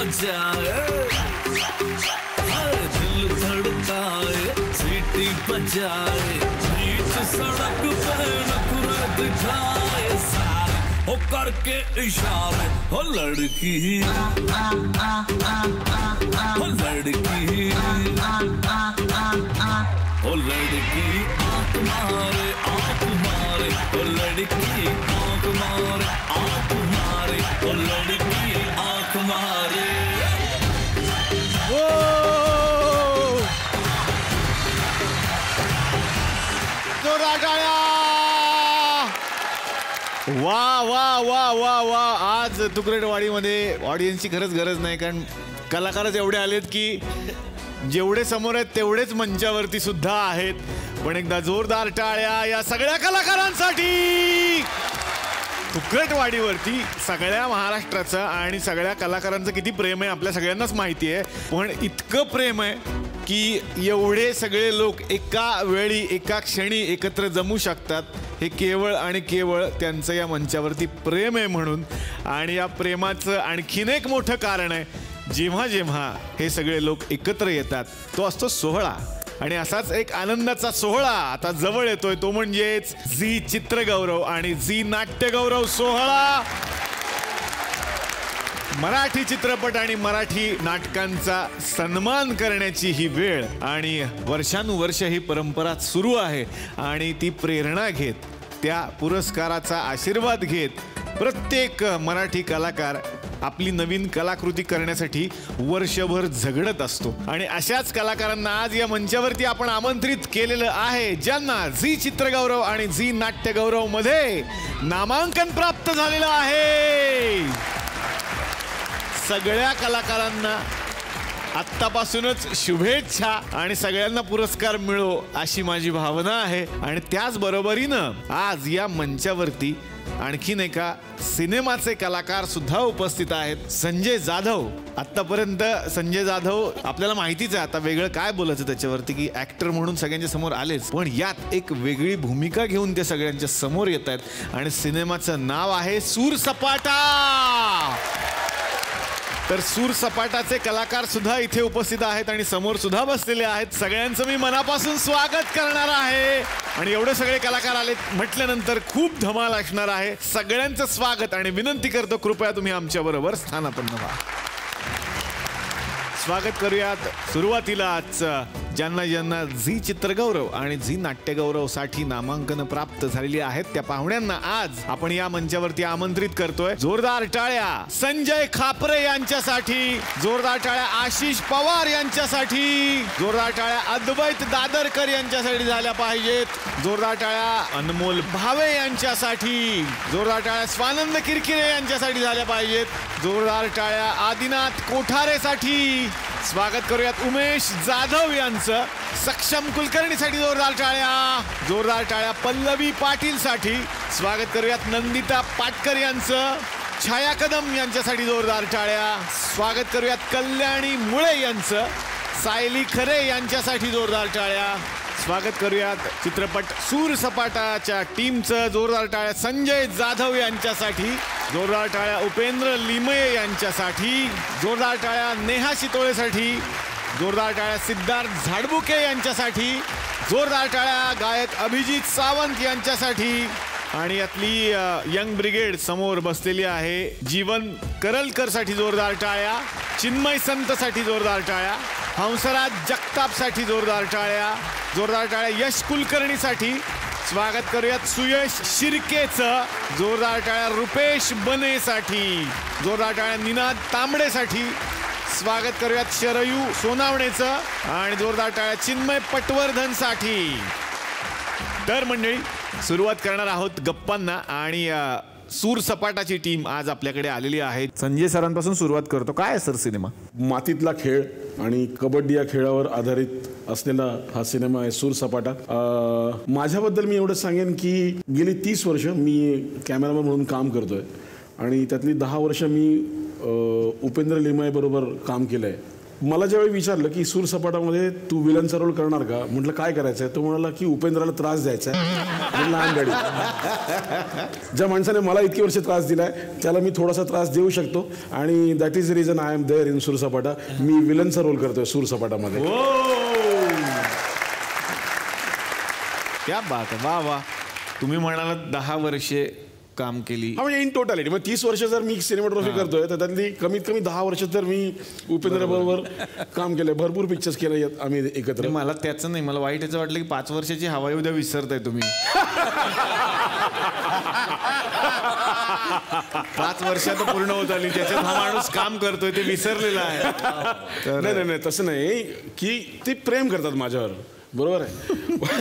बजाए, हर दिल धड़काए, सीटी बजाए, बीच सड़क पे नखरे दिखाए सारे, हो करके इशारे, हो लड़की, हो लड़की, हो लड़की आँख मारे, आँख मारे, हो लड़की आँख मारे, आँख मारे, हो लड़की आँख मारे। वा वा वा वा वा, आज तुकरेटवाडीमध्ये ऑडियन्सची खरंच गरज नाही, कारण कलाकारच एवढे आलेत की जेवढे समोर आहेत तेवढेच मंचावरती सुद्धा आहेत. पण एकदा जोरदार टाळ्या या सगळ्या कलाकारांसाठी. तुकरेटवाडीवरती सगळ्या महाराष्ट्राचं आणि सगळ्या कलाकारांचं किती प्रेम आहे आपल्या सगळ्यांनाच माहिती आहे. पण इतकं प्रेम आहे की एवढे सगळे लोक एका वेळी एका क्षणी एकत्र जमू शकतात, हे केवळ आणि केवळ त्यांचं या मंचावरती प्रेम आहे म्हणून. आणि या प्रेमाचं आणखीन एक मोठं कारण आहे, जेव्हा जेव्हा हे सगळे लोक एकत्र येतात तो असतो सोहळा. आणि असाच एक आनंदाचा सोहळा आता जवळ येतोय, तो म्हणजेच झी चित्रगौरव आणि झी नाट्यगौरव सोहळा. मराठी चित्रपट आणि मराठी नाटकांचा सन्मान करण्याची ही वेळ आणि वर्षानुवर्ष ही परंपरा सुरू आहे. आणि ती प्रेरणा घेत, त्या पुरस्काराचा आशीर्वाद घेत प्रत्येक मराठी कलाकार आपली नवीन कलाकृती करण्यासाठी वर्षभर झगडत असतो. आणि अशाच कलाकारांना आज या मंचावरती आपण आमंत्रित केलेलं आहे, ज्यांना झी चित्रगौरव आणि झी नाट्यगौरव मध्ये नामांकन प्राप्त झालेलं आहे. सगळ्या कलाकारांना आत्तापासूनच शुभेच्छा आणि सगळ्यांना पुरस्कार मिळो अशी माझी भावना आहे. आणि त्याच बरोबरीनं आज या मंचावरती आणखीन एका सिनेमाचे कलाकार सुद्धा उपस्थित आहेत, संजय जाधव. आतापर्यंत संजय जाधव आपल्याला माहितीच आहे, आता वेगळं काय बोलायचं त्याच्यावरती, की ऍक्टर म्हणून सगळ्यांच्या समोर आलेच, पण यात एक वेगळी भूमिका घेऊन ते सगळ्यांच्या समोर येत आहेत. आणि सिनेमाचं नाव आहे सूर सपाटा. तर सूर सपाटाचे कलाकार सुद्धा इथे उपस्थित आहेत आणि समोर सुद्धा बसलेले आहेत. सगळ्यांचं मी मनापासून स्वागत करणार आहे. आणि एवढे सगळे कलाकार आले म्हटल्यानंतर खूप धमाल असणार आहे. सगळ्यांचं स्वागत आणि विनंती करतो, कृपया तुम्ही आमच्या बरोबर स्थानापन्न व्हा. स्वागत करूयात सुरुवातीलाच ज्यांना ज्यांना झी चित्रगौरव आणि झी नाट्यगौरव साठी नामांकन प्राप्त झालेली आहेत त्या पाहुण्यांना आज आपण या मंचावरती आमंत्रित करतोय. जोरदार टाळ्या संजय खापरे यांच्यासाठी, जोरदार टाळ्या आशिष पवार यांच्यासाठी, जोरदार टाळ्या अद्वैत दादरकर यांच्यासाठी झाल्या पाहिजेत, जोरदार टाळ्या अनमोल भावे यांच्यासाठी, जोरदार टाळ्या स्वानंद किरकिरे यांच्यासाठी झाल्या पाहिजेत, जोरदार टाळ्या आदिनाथ कोठारेसाठी. स्वागत करूयात उमेश जाधव यांचं. सक्षम कुलकर्णीसाठी जोरदार टाळ्या. जोरदार टाळ्या पल्लवी पाटील साठी. स्वागत करूयात नंदिता पाटकर यांचं. छाया कदम यांच्यासाठी जोरदार टाळ्या. स्वागत करूयात कल्याणी मुळे यांचं. सायली खरे यांच्यासाठी जोरदार टाळ्या. स्वागत करूयात चित्रपट सूर सपाटाच्या टीमचं. जोरदार टाळ्या संजय जाधव यांच्यासाठी. जोरदार टाळ्या उपेंद्र लिमये यांच्यासाठी. जोरदार टाळ्या नेहा शितोळेसाठी. जोरदार टाळ्या सिद्धार्थ झाडबुके यांच्यासाठी. जोरदार टाळ्या गायक अभिजित सावंत यांच्यासाठी. आणि यातली यंग ब्रिगेड समोर बसलेली आहे. जीवन करलकर साठी जोरदार टाळ्या. चिन्मय संत साठी जोरदार टाळ्या. हंसराज जगताप साठी जोरदार टाळ्या. जोरदार टाळ्या यश कुलकर्णी साठी. स्वागत करूयात सुयश शिर्केचं. जोरदार टाळ्या रुपेश बनेसाठी. जोरदार टाळ्या निनाद तांबडेसाठी. स्वागत करूयात शरयू सोनावणेचं. आणि जोरदार टाळ्या चिन्मय पटवर्धन साठी. तर मंडळी सुरुवात करणार आहोत गप्पांना. आणि सूर सपाटाची टीम आज आपल्याकडे आलेली आहे. संजय सरांपासून सुरुवात करतो. काय सर सिनेमा? मातीतला खेळ आणि कबड्डी या खेळावर आधारित असलेला हा सिनेमा आहे सूर सपाटा. माझ्याबद्दल मी एवढं सांगेन की गेली 30 वर्ष मी कॅमेरामॅन म्हणून काम करतोय आणि त्यातली 10 वर्ष मी उपेंद्र लिमये बरोबर काम केलंय. मला ज्यावेळी विचारलं की सूरसपाटामध्ये तू विलनचा रोल करणार का, म्हटलं काय करायचं आहे. तो म्हणाला की उपेंद्राला त्रास द्यायचा आहे. लहान गाडी ज्या माणसाने मला इतकी वर्ष त्रास दिलाय त्याला मी थोडासा त्रास देऊ शकतो आणि that is the reason I am there in Sursapata. मी विलनचा रोल करतोय सूरसपाटामध्ये. क्या बात आहे. वा वा. तुम्ही म्हणाला 10 वर्षे काम केली. म्हणजे इन टोटॅलिटी मग 30 वर्ष जर मी सिनेमॅटोग्राफी करतोय तर त्यातली कमीत कमी 10 वर्ष तर मी उपेंद्र बरोबर काम केलंय. भरपूर पिक्चर्स केले आम्ही एकत्र. मला त्याचं नाही, मला वाईट याचं वाटलं की 5 वर्षाची हवा उद्या विसरताय तुम्ही. 5 वर्षात पूर्ण होत आली, त्याच्यात हा माणूस काम करतोय ते विसरलेला आहे. नाही तसं नाही की ते प्रेम करतात माझ्यावर. बरोबर आहे.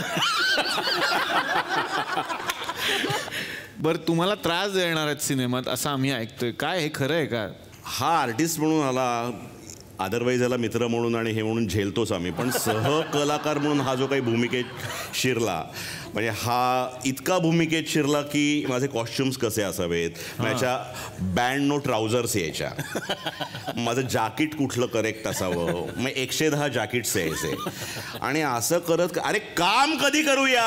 बरं, तुम्हाला त्रास देणार आहेत सिनेमात असं आम्ही ऐकतोय, काय हे खरं आहे का? हा आर्टिस्ट म्हणून आला, अदरवाईज याला मित्र म्हणून आणि हे म्हणून झेलतोच आम्ही, पण सहकलाकार म्हणून हा जो काही भूमिकेत शिरला, म्हणजे हा इतका भूमिकेत शिरला की माझे कॉस्ट्युम्स कसे असावेत, माझ्या बँड नो ट्राउझर्स यायच्या, माझं जॅकेट कुठलं करेक्ट असावं, मग 110 जॅकेट्स यायचे आणि असं करत अरे काम कधी करूया.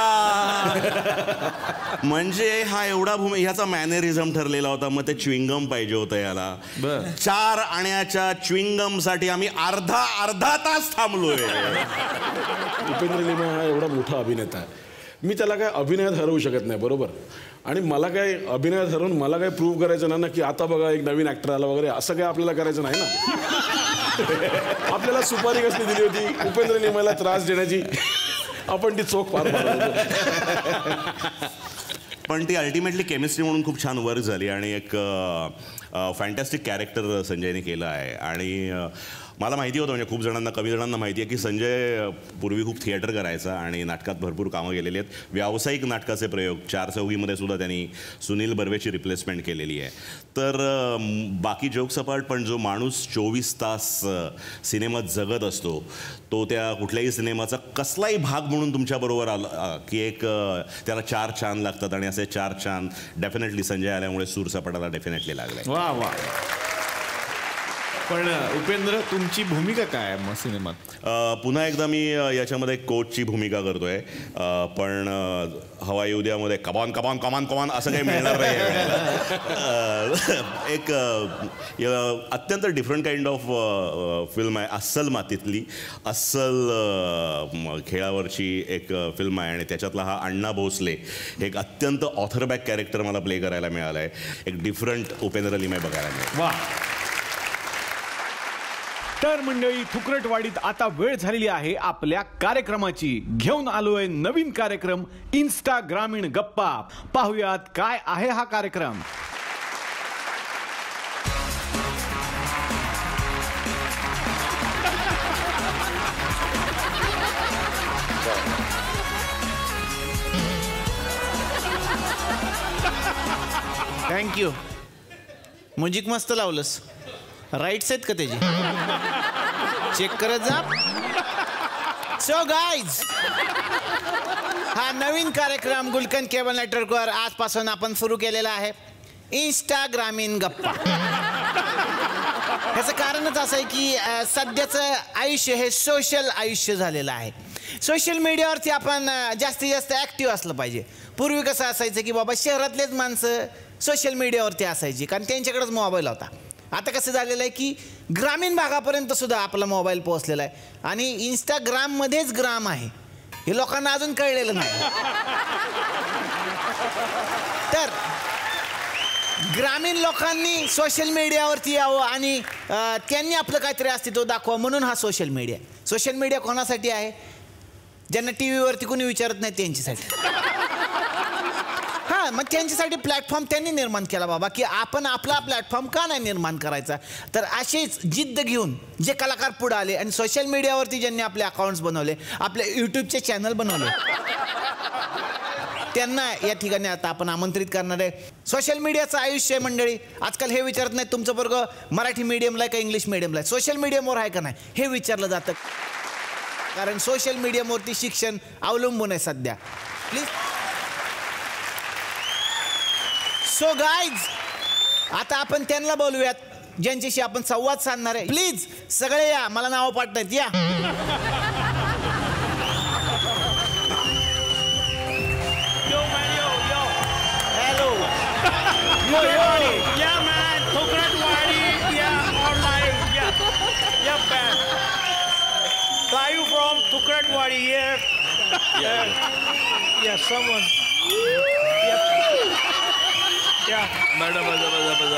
म्हणजे हा एवढा ह्याचा मॅनरिझम ठरलेला होता. मग ते च्युइंगम पाहिजे होतं याला. 4 आण्याच्या च्युइंगम साठी आम्ही अर्धा तास थांबलोय. उपेंद्र लिमा हा एवढा मोठा अभिनेता आहे, मी त्याला काय अभिनयात हरवू शकत नाही. बरोबर. आणि मला काय अभिनयात हरवून मला काय प्रूव्ह करायचं ना की आता बघा एक नवीन ऍक्टर आला वगैरे, असं काय आपल्याला करायचं नाही ना. आपल्याला सुपारी कसली दिली होती उपेंद्र लिमाला त्रास देण्याची, आपण ती चोख पार पाडली. पण ती अल्टिमेटली केमिस्ट्री म्हणून खूप छान वर्क झाली आणि एक फॅन्टॅस्टिक कॅरेक्टर संजयने केलं आहे. आणि मला माहिती होतं, म्हणजे खूप जणांना, कमी जणांना माहिती आहे की संजय पूर्वी खूप थिएटर करायचा आणि नाटकात भरपूर कामं केलेली आहेत. व्यावसायिक नाटकाचे प्रयोग 4 चौघीमध्ये सुद्धा त्यांनी सुनील बर्वेची रिप्लेसमेंट केलेली आहे. तर बाकी जोक सपाट, पण जो माणूस 24 तास सिनेमात जगत असतो, तो त्या कुठल्याही सिनेमाचा कसलाही भाग म्हणून तुमच्याबरोबर आला की एक त्याला 4 चांद लागतात आणि असे 4 चांद डेफिनेटली संजय आल्यामुळे सूरसपाटाला डेफिनेटली लागले. वा वा. पण उपेंद्र, तुमची भूमिका काय आहे मग सिनेमात? पुन्हा एकदा मी याच्यामध्ये कोचची भूमिका करतोय, पण हवाई उद्यामध्ये कमान कमान कमान कमान असं काही मिळणार नाही. एक अत्यंत डिफरंट काइंड ऑफ फिल्म आहे. अस्सल मातीतली, अस्सल खेळावरची एक फिल्म आहे आणि त्याच्यातला हा अण्णा भोसले एक अत्यंत ऑथरबॅक कॅरेक्टर मला प्ले करायला मिळालं आहे. एक डिफरंट उपेंद्र लिमय बघायला मिळालं. वा. तर मंडळी, थुकरटवाडीत आता वेळ झालेली आहे आपल्या कार्यक्रमाची. घेऊन आलोय नवीन कार्यक्रम, इन्स्टा ग्रामीण गप्पा. पाहुयात काय आहे हा कार्यक्रम. थँक्यू. म्युझिक मस्त लावलंस. राईट्स आहेत का त्याची? चेक करत जा. सो गाईज, हा नवीन कार्यक्रम गुलकंद केबल नेटवर्कवर आजपासून आपण सुरू केलेला आहे, इन्स्टा ग्रामीण गप्पा. ह्याचं कारणच असं आहे की सध्याचं आयुष्य हे सोशल आयुष्य झालेलं आहे. सोशल मीडियावरती आपण जास्तीत जास्त ॲक्टिव्ह असलं पाहिजे. पूर्वी कसं असायचं की बाबा शहरातलेच माणसं सोशल मीडियावरती असायची कारण त्यांच्याकडेच मोबाईल होता. आता कसं झालेलं आहे की ग्रामीण भागापर्यंत सुद्धा आपला मोबाईल पोहोचलेला आहे आणि इंस्टाग्राममध्येच ग्राम आहे हे लोकांना अजून कळलेलं नाही. तर ग्रामीण लोकांनी सोशल मीडियावरती यावं आणि त्यांनी आपलं काहीतरी अस्तित्व दाखवा म्हणून हा सोशल मीडिया. सोशल मीडिया कोणासाठी आहे? ज्यांना टी व्हीवरती कोणी विचारत नाही त्यांच्यासाठी. हां, मग त्यांच्यासाठी प्लॅटफॉर्म त्यांनी निर्माण केला बाबा की आपण आपला प्लॅटफॉर्म का नाही निर्माण करायचा. तर अशीच जिद्द घेऊन जे कलाकार पुढे आले आणि सोशल मीडियावरती ज्यांनी आपले अकाउंट्स बनवले, आपले यूट्यूबचे चॅनल बनवले, त्यांना या ठिकाणी आता आपण आमंत्रित करणार आहे. सोशल मीडियाचं आयुष्य मंडळी आजकाल हे विचारत नाही तुमचं वर्ग मराठी मीडियमला आहे का इंग्लिश मीडियमला आहे, सोशल मीडियमवर आहे का नाही हे विचारलं जातं. कारण सोशल मीडियावरती शिक्षण अवलंबून आहे सध्या. प्लीज. सो गाईज, आता आपण त्यांना बोलूयात ज्यांच्याशी आपण संवाद साधणार आहे. प्लीज सगळे या, मला नाव पाठवत या. Hello Yeah, man. Thukratwadi. Yeah, on live. Yeah. Yeah, man. Live from Thukratwadi. Yeah. Yeah, someone. Yeah. Madam बजा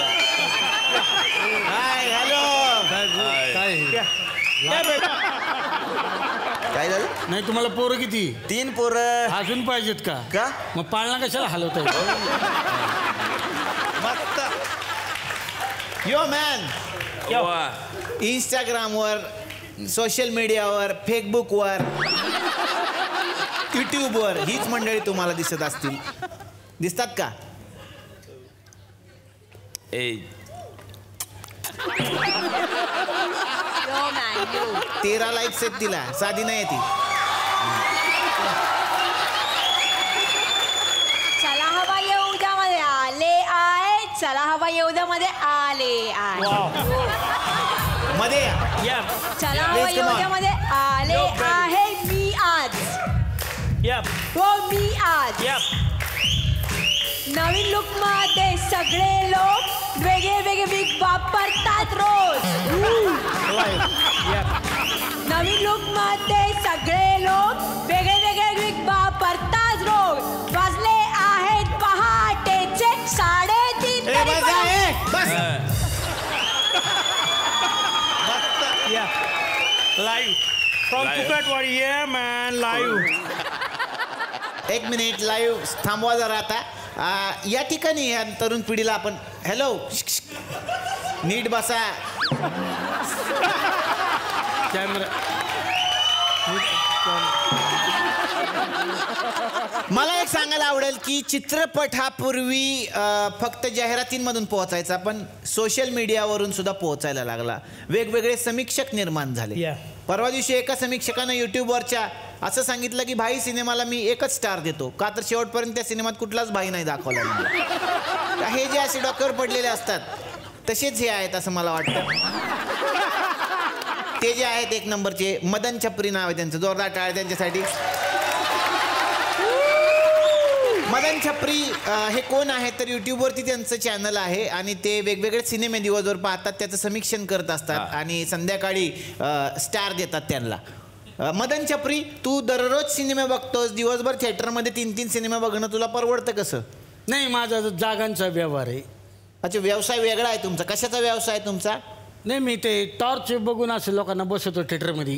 हाय हॅलो. काय झालं? नाही तुम्हाला पोरं किती? 3 पोरं. अजून पाहिजेत का? का? मग पाळणा कशाला हलवताय? मस्त. यो मॅन, इंस्टाग्रामवर, सोशल मीडियावर, फेसबुकवर, युट्यूबवर हीच मंडळी तुम्हाला दिसत असतील. दिसतात का? 13 लाईक्स आहेत तिला, साधी नाही ती. चला हवा येऊद्यामध्ये आले आहे. चला हवा येऊद्यामध्ये आले आहे. मध्ये या. चला हवा Please, come on. येऊद्यामध्ये आले आहे मी आज. हो मी आज. नवीन लुक मध्ये सगळे लोक वेगळे वेगळे विग वापरतात रोज. नवीन लुक मध्ये सगळे लोक वेगळे वेगळे विग वापरतात रोज. वाजले आहेत पहाटेचे 3:30. ए, बस जा, ए, बस. Live from Thukratwadi. Yeah, man. Live. एक मिनिट लाईव्ह थांबवा जरा आता. या ठिकाणी या तरुण पिढीला आपण हॅलो नीट बसा. कॅमेरा. मला एक सांगायला आवडेल की चित्रपट हा पूर्वी फक्त जाहिरातींमधून पोहोचायचा, पण सोशल मीडियावरून सुद्धा पोहोचायला लागला. वेगवेगळे समीक्षक निर्माण झाले. परवा दिवशी एका समीक्षकानं युट्यूबवरच्या असं सांगितलं की भाई सिनेमाला मी 1च स्टार देतो, का तर शेवटपर्यंत त्या सिनेमात कुठलाच भाई नाही दाखवला. हे जे असे डॉक्टर पडलेले असतात तसेच हे आहेत असं मला वाटतं. ते जे आहेत 1 नंबरचे मदन छपरी नाव आहे त्यांचं. जोरदार टाळ्या त्यांच्यासाठी. मदन छपरी हे कोण आहे तर युट्यूबवरती त्यांचं चॅनल आहे आणि ते वेगवेगळे सिनेमे दिवसभर पाहतात, त्याचं समीक्षण करत असतात आणि संध्याकाळी स्टार देतात त्यांना. मदन छपरी, तू दररोज सिनेमे बघतोस, दिवसभर थिएटरमध्ये 3-3 सिनेमा बघणं तुला परवडतं कसं? नाही, माझा जागांचा व्यवहार आहे. अच्छा, व्यवसाय वेगळा आहे तुमचा. कशाचा व्यवसाय आहे तुमचा? नाही, मी ते टॉर्च बघून असे लोकांना बसवतो थिएटरमध्ये.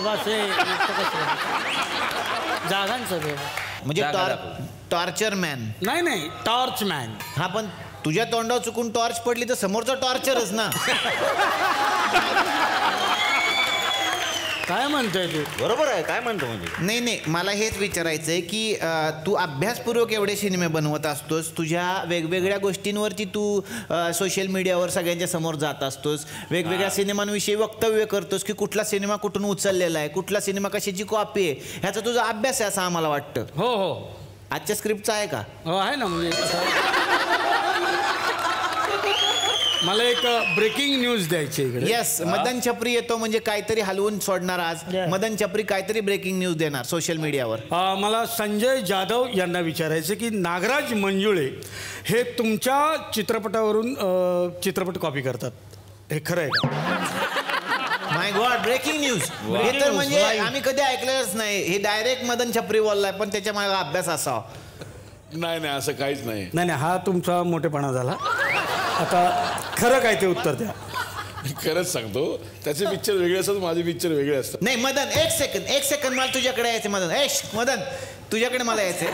जागांचा व्यवहार म्हणजे टॉर्चर मॅन. नाही, टॉर्च मॅन. हा, पण तुझ्या तोंडावर चुकून टॉर्च पडली तर समोरचा टॉर्चरच ना. काय म्हणतोय तू? बरोबर आहे. काय म्हणतो म्हणजे? नाही, मला हेच विचारायचं आहे की तू अभ्यासपूर्वक एवढे सिनेमे बनवत असतोस, तुझ्या वेगवेगळ्या गोष्टींवरती तू सोशल मीडियावर सगळ्यांच्या समोर जात असतोस, वेगवेगळ्या सिनेमांविषयी वक्तव्य करतोस की कुठला सिनेमा कुठून उचललेला आहे, कुठला सिनेमा कशाची कॉपी आहे, ह्याचा तुझा अभ्यास आहे असं आम्हाला वाटतं. हो. आजच्या स्क्रिप्टचा आहे का? हो, आहे ना. म्हणजे मला एक ब्रेकिंग न्यूज द्यायची इकडे. येस, मदन छपरी येतो म्हणजे काहीतरी हलवून सोडणार आज. मदन छपरी काहीतरी ब्रेकिंग न्यूज देणार सोशल मीडियावर. मला संजय जाधव यांना विचारायचं की नागराज मंजुळे हे तुमच्या चित्रपटावरून चित्रपट कॉपी करतात, हे खरं आहे का? My god, breaking news. हे तर म्हणजे आम्ही कधी ऐकलेलंच नाही. हे डायरेक्ट मदन छपरी बोललाय, पण त्याच्या मागे अभ्यास असावा. नाही, असं काहीच नाही. नाही, हा तुमचा मोठेपणा झाला. आता खरं काय ते उत्तर द्या. खरंच सांगतो, त्याचे पिक्चर वेगळे असतात, माझे पिक्चर वेगळे असतात. नाही मदन, एक सेकंड मला तुझ्याकडे यायचं. मदन तुझ्याकडे मला यायचंय.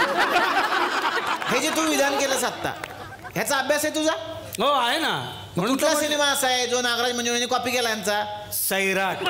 हे जे तू विधान केलंस आत्ता, ह्याचा अभ्यास आहे तुझा? हो, आहे ना. म्हणून कुठला सिनेमा असा आहे जो नागराज मंजुळेने कॉपी केला यांचा? सैराट.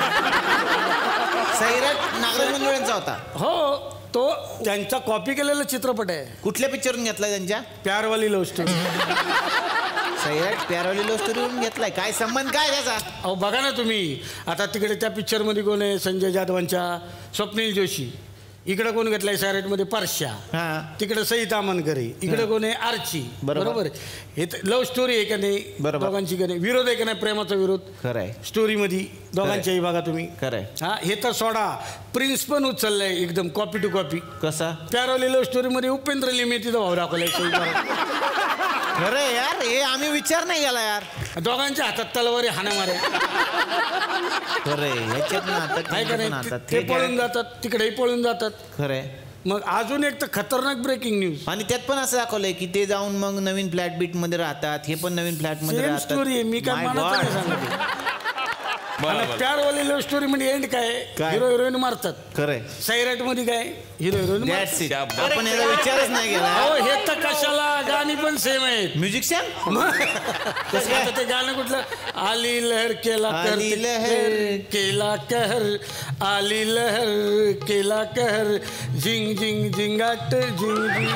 नागराज मंजुळेंचा होता. हो, तो त्यांचा कॉपी केलेला चित्रपट आहे. कुठल्या पिक्चरवरून घेतलाय त्यांच्या? प्यारवाली लव्ह स्टोरी. सैराट प्यारवाली लव्ह स्टोरीवरून घेतलाय? काय संबंध काय त्याचा? अहो बघा ना तुम्ही, आता तिकडे त्या पिक्चरमध्ये कोण आहे? संजय जाधवांच्या स्वप्नील जोशी. इकडे कोण घेतलाय सैराटमध्ये परश्या, तिकडे सईता अमनकरे, इकडे कोण आहे आर्ची. बरोबर आहे. हे लव्ह स्टोरी आहे का नाही दोघांची का नाही, विरोध आहे का नाही, प्रेमाचा विरोध खरंय स्टोरीमध्ये दोघांच्याही बघा तुम्ही. खरंय. हा हे तर सोडा, प्रिन्स पण उचललाय एकदम कॉपी टू कॉपी. कसा? प्यारवली लव्ह स्टोरी मध्ये उपेंद्र लिमे तिथं भाव दाखवलाय. खरं यार, हे आम्ही विचार नाही केला यार. दोघांच्या हातात तलवारी हाना मारे. खरंय, ह्याच्यात ते पळून जातात, तिकडेही पळून जातात. खरंय. मग अजून एक तर खतरनाक ब्रेकिंग न्यूज. आणि त्यात पण असं दाखवलंय की ते जाऊन मग नवीन फ्लॅट बीट मध्ये राहतात, हे पण नवीन फ्लॅट मध्ये राहतात. स्टोरी आहे, मी काय म्हणत नाही सांगत. प्यारवाली लव्ह स्टोरी मध्ये एंड काय, हिरो हिरोईन मारतात. खरंय. सैराट मध्ये काय, हिरो हिरोईन. आपण याचा विचारच नाही केला. हो, हे तर कशाला, गाणी पण सेम आहेत. म्युझिशियन ते गाणं कुठलं, आली लहर केला कर, लहर केला कहर, आली लहर केला कहर, झिंग झिंग झिंगाट झिंग झिंग.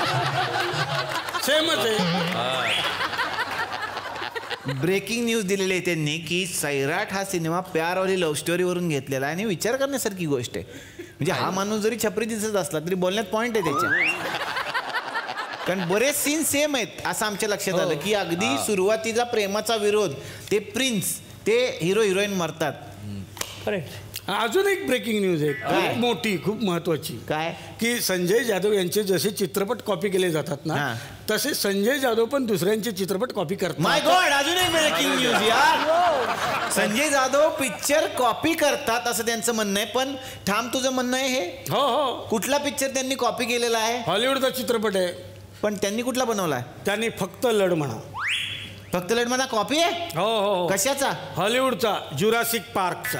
सेमच आहे. ब्रेकिंग न्यूज दिलेली आहे त्यांनी की सैराट हा सिनेमा प्यारवाली लव्ह स्टोरीवरून घेतलेला आहे. आणि विचार करण्यासारखी गोष्ट आहे. म्हणजे हा माणूस जरी छपरी दिसत असला तरी बोलण्यात पॉईंट आहे त्याच्या. कारण बरेच सीन सेम आहेत असं आमच्या लक्षात आलं की अगदी सुरुवातीचा प्रेमाचा विरोध, ते प्रिन्स, ते हिरो हिरोईन मरतात. करेक्ट. अजून एक ब्रेकिंग न्यूज आहे, खूप मोठी, खूप महत्वाची. काय? की संजय जाधव यांचे जसे चित्रपट कॉपी केले जातात ना, तसे संजय जाधव पण दुसऱ्यांचे चित्रपट कॉपी करतात. माय गॉड, अजून एक ब्रेकिंग न्यूज यार. संजय जाधव पिक्चर कॉपी करतात असं त्यांचं म्हणणं आहे. पण ठाम तुझं म्हणणं आहे हे? हो हो. कुठला पिक्चर त्यांनी कॉपी केलेला आहे? हॉलिवूडचा चित्रपट आहे. पण त्यांनी कुठला बनवलाय? त्यांनी फक्त लढ म्हणा. फक्त लढ म्हणा कॉपी आहे? हो हो. कशाचा? हॉलिवूडचा, जुरासिक पार्कचा.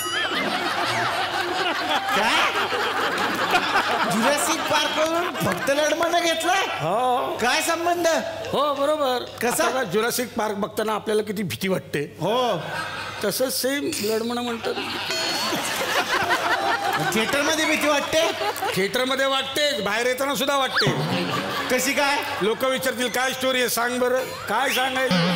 काय? जुरासिक पार्क वरून फक्त लढ म्हणा घेतलाय? हो. काय संबंध? हो बरोबर. कसा? जुरासिक पार्क बघताना आपल्याला किती भीती वाटते. हो. तसंच सेम लढ म्हणा म्हणतात. थिएटर मध्ये भीती वाटते? थिएटर मध्ये वाटते, बाहेर येताना सुद्धा वाटते. कशी काय? लोक विचारतील काय स्टोरी आहे, सांग बरं. काय सांगायचं?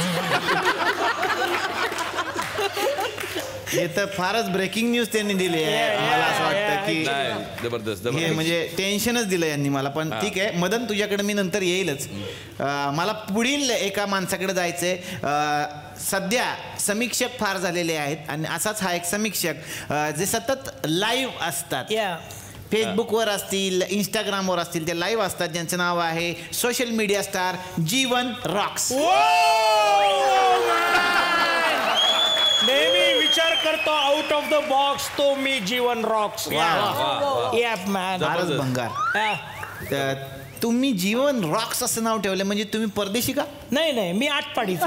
हे तर फारच ब्रेकिंग न्यूज त्यांनी दिली आहे. मला असं वाटतं की जबरदस्त हे म्हणजे टेन्शनच दिलं यांनी मला. पण ठीक आहे मदन, तुझ्याकडे मी नंतर येईलच. मला पुढील एका माणसाकडे जायचंय. सध्या समीक्षक फार झालेले आहेत आणि असाच हा एक समीक्षक जे सतत लाईव्ह असतात, फेसबुकवर असतील, इंस्टाग्रामवर असतील, ते लाईव्ह असतात, ज्यांचं नाव आहे social media star Jeevan rocks. नेहमी विचार करतो आउट ऑफ द बॉक्स, तो मी जीवन रॉक्स. भारत भंगार. तुम्ही जीवन रॉक्स असं नाव ठेवलं म्हणजे तुम्ही परदेशी का? नाही, मी आटपाडीचा.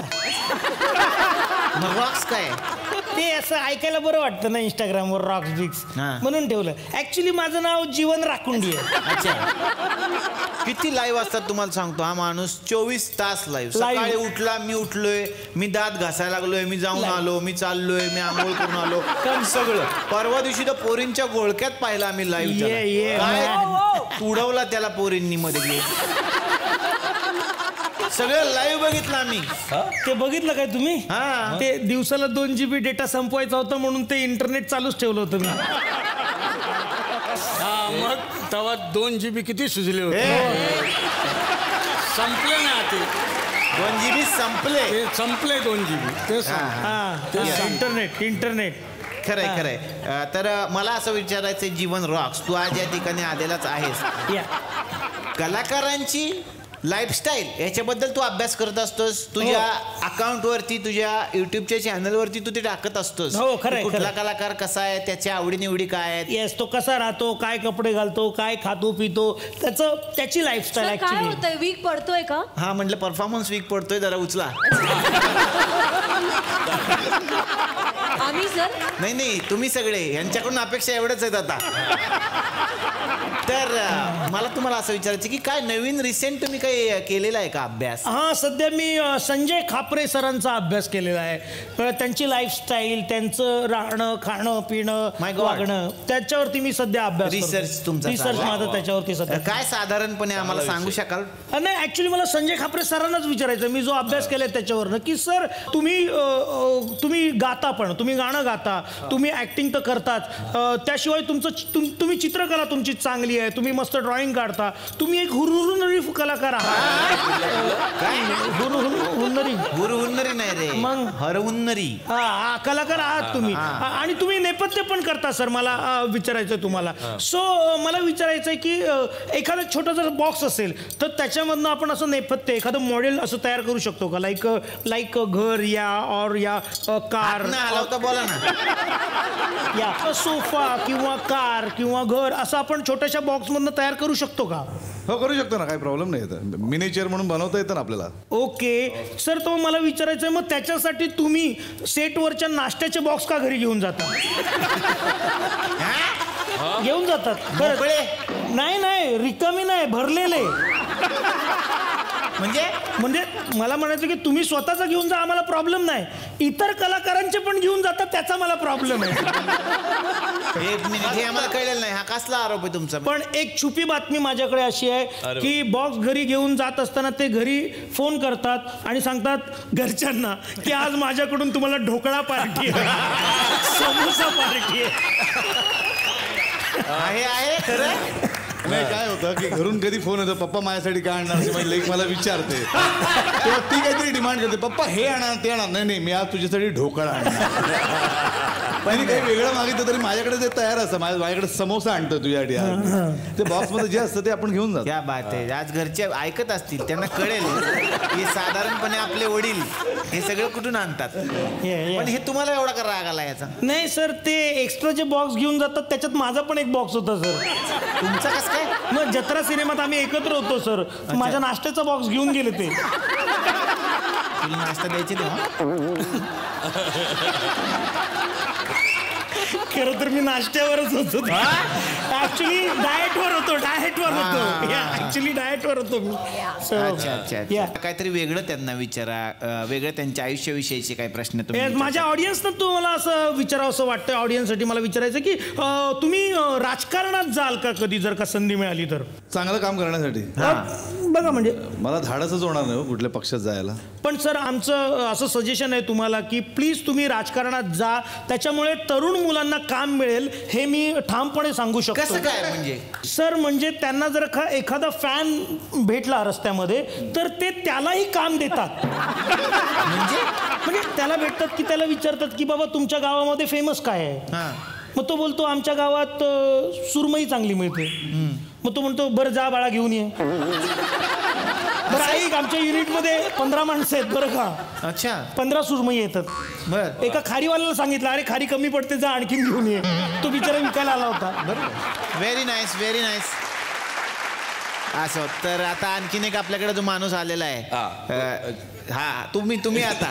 रॉक्स काय? ते असं ऐकायला बरं वाटतं ना इंस्टाग्रामवर रॉक्स बिक्स, म्हणून ठेवलं. ऍक्च्युली माझं नाव जीवन राखुंडी आहे. अच्छा. किती लाईव्ह असतात तुम्हाला सांगतो हा माणूस? 24 तास लाईव्ह. सकाळी उठला, मी उठलोय, मी दात घासायला लागलोय, मी जाऊन आलो, मी चाललोय, मी आंघोळ करून आलो, सगळं. परवा दिवशी तर पोरींच्या गोळक्यात पाहिला आम्ही लाईव्ह. काय तुडवला त्याला पोरींनी मध्ये घेऊन. सगळं लाईव्ह बघितलं आम्ही. ते बघितलं काय तुम्ही? ते दिवसाला 2 GB डेटा संपवायचा होता म्हणून ते इंटरनेट चालूच ठेवलं होतं मी. मग तेव्हा 2 GB किती सुचले होते? संपले ना ते 2 GB संपले 2 GB. इंटरनेट. खरंय. तर मला असं विचारायचंय जीवन रॉक्स, तू आज या ठिकाणी आलेलाच आहेस. कलाकारांची लाईफस्टाईल याच्याबद्दल तू अभ्यास करत असतोस. तुझ्या अकाउंटवरती, तुझ्या युट्यूबच्या चॅनलवरती तू ते टाकत असतोस. हो, खरंय. कुठला कलाकार कसा आहे, त्याच्या आवडीनिवडी काय आहेत. येस, तो कसा राहतो, काय कपडे घालतो, काय खातो पितो, त्याची लाईफस्टाईल. काय होतंय, वीक पडतोय का? हा, म्हटलं परफॉर्मन्स वीक पडतोय, जरा उचला. आम्ही सर? नाही, तुम्ही सगळे, यांच्याकडून अपेक्षा एवढंच आहेत आता. तर मला तुम्हाला असं विचारायचं की काय नवीन रिसेंट तुम्ही काही केलेला आहे का अभ्यास? सध्या मी संजय खापरे सरांचा अभ्यास केलेला आहे. त्यांची लाईफस्टाईल, त्यांचं राहणं, खाणं, पिणं, वागणं, त्याच्यावरती मी सध्या अभ्यास. रिसर्च माझं त्याच्यावरती सध्या. काय साधारणपणे आम्हाला सांगू शकाल? नाही, ऍक्च्युली मला संजय खापरे सरांनाच विचारायचं, मी जो अभ्यास केलाय त्याच्यावरनं, की सर तुम्ही गाता, पण तुम्ही गाणं गाता, तुम्ही ऍक्टिंग तर करताच, त्याशिवाय तुम्ही चित्रकला तुमची चांगली चांगली आहे, तुम्ही मस्त ड्रॉइंग काढता, तुम्ही एक हुरहुरणारी कलाकार आहात. हुरहुन्नरी नाही रे, मग हरहुन्नरी कलाकार आहात तुम्ही. आणि तुम्ही नेपथ्य पण करता सर. मला विचारायचं तुम्हाला, सो मला विचारायचंय की एखादा छोटा जर बॉक्स असेल तर त्याच्यामधनं आपण असं नेपथ्य एखादं मॉडेल असं तयार करू शकतो का? लाईक घर या और या कार हलवता बोला ना, या सोफा किंवा कार किंवा घर असं आपण छोट्याशा बॉक्समधनं तयार करू शकतो का? हो करू शकतो ना, काही प्रॉब्लेम नाही येतं. मिनीचर म्हणून बनवता येतं ना आपल्याला. ओके सर, तो मला विचारायचं आहे, मग त्याच्यासाठी तुम्ही सेटवरच्या नाश्त्याचे बॉक्स का घरी घेऊन जाता? घेऊन जातात बरं? नाही रिकामी नाही, भरलेले. म्हणजे मला म्हणायचं की तुम्ही स्वतःचा घेऊन जा, आम्हाला प्रॉब्लेम नाही. इतर कलाकारांचे पण घेऊन जातात, त्याचा मला प्रॉब्लेम आहे. एक मिनिट, हे आम्हाला कळलेलं नाही, हा कसला आरोप आहे तुमचा? पण एक छुपी बातमी माझ्याकडे अशी आहे की बॉक्स घरी घेऊन जात असताना ते घरी फोन करतात आणि सांगतात घरच्यांना की आज माझ्याकडून तुम्हाला ढोकळा पार्टी आहे, समोसा पार्टी आहे खरं. नाही काय होतं की घरून कधी फोन येतो, पप्पा माझ्यासाठी काय आणणार असे माझी लेक मला विचारते, तेव्हा ती काहीतरी डिमांड करते, पप्पा हे आणा ते आणा. नाही मी आज तुझ्यासाठी ढोकळा आणणार. पण काही वेगळं मागितलं तरी माझ्याकडे ते तयार असतं. माझ्याकडे समोसा आणतो तुझ्यासाठी. ते बॉक्समध्ये जे असतं ते आपण घेऊन जातो. क्या बात आहे. आज घरचे ऐकत असतील, त्यांना कळेल की साधारणपणे आपले वडील हे सगळं कुठून आणतात. पण हे तुम्हाला एवढा का राग आला याचा? नाही सर, ते एक्स्ट्रा जे बॉक्स घेऊन जातात त्याच्यात माझा पण एक बॉक्स होता सर. तुमचा कसं काय? मग जत्रा सिनेमात आम्ही एकत्र होतो सर, माझ्या नाश्त्याचा बॉक्स घेऊन गेले ते. तुला नाश्ता द्यायचे तेव्हा? खरं तर मी नाश्त्यावरच होतो. ऍक्च्युली डाएटवर होतो मी. अच्छा. काहीतरी वेगळं त्यांना विचारा, वेगळं त्यांच्या आयुष्याविषयीचे काही प्रश्न तुम्ही. माझ्या ऑडियन्सनं तुम्हाला असं विचारावं असं वाटतं, ऑडियन्ससाठी मला विचारायचं की तुम्ही राजकारणात जाल का कधी, जर का संधी मिळाली तर? चांगलं काम करण्यासाठी बघा, म्हणजे मला धाडसच होणार नाही कुठल्या पक्षात जायला. पण सर आमचं असं सजेशन आहे तुम्हाला की प्लीज तुम्ही राजकारणात जा, त्याच्यामुळे तरुण मुलांना काम मिळेल, हे मी ठामपणे सांगू शकतो. कसं काय म्हणजे? सर म्हणजे त्यांना जर एखादा फॅन भेटला रस्त्यामध्ये तर ते त्यालाही काम देतात. म्हणजे त्याला भेटतात की त्याला विचारतात की बाबा तुमच्या गावामध्ये फेमस काय आहे? मग तो बोलतो आमच्या गावात सुरमई चांगली मिळते. मग तो म्हणतो बरं जा बाळा घेऊन ये. बरं ऐक, आमच्या युनिटमध्ये 15 माणसं आहेत बरं का. अच्छा. 15 सुरमई येतात. बरं. एका खारीवाल्याला सांगितलं अरे खारी कमी पडते, जा आणखीन घेऊन ये. तो बिचारा विकायला आला होता. बरं. Very nice, very nice. असं तर आता आणखीन एक आपल्याकडे जो माणूस आलेला आहे, हा तुम्ही आता